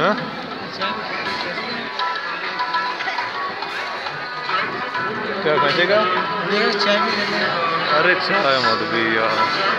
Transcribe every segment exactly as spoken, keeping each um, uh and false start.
हाँ? क्या खींचेगा? अरे चाय मत भी यार।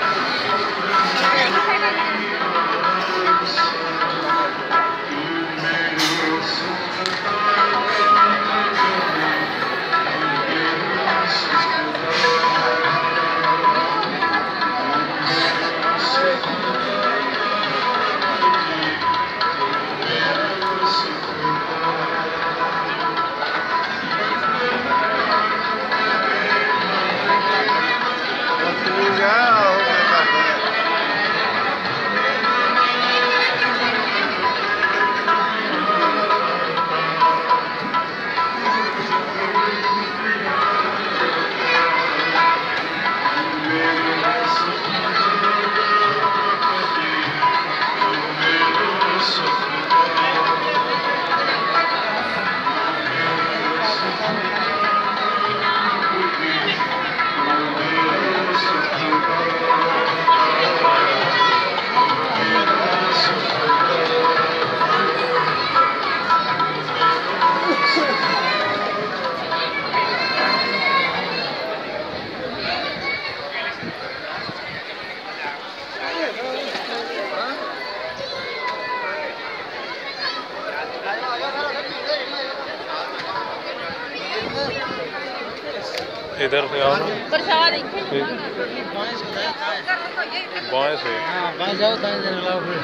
इधर से आओ ना। बाएं से। हाँ बाएं जाओ दाएं से निकलाओ फिर।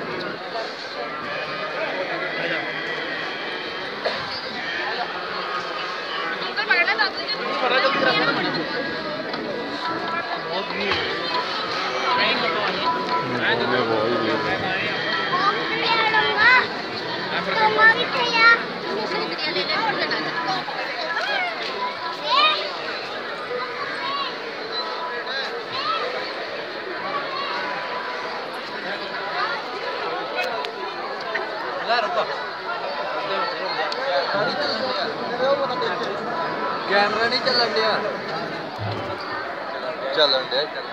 कैमरा नहीं चलन दिया चलन दिया चलन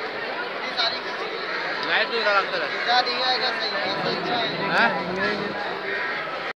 लाइट नहीं लगा अंदर है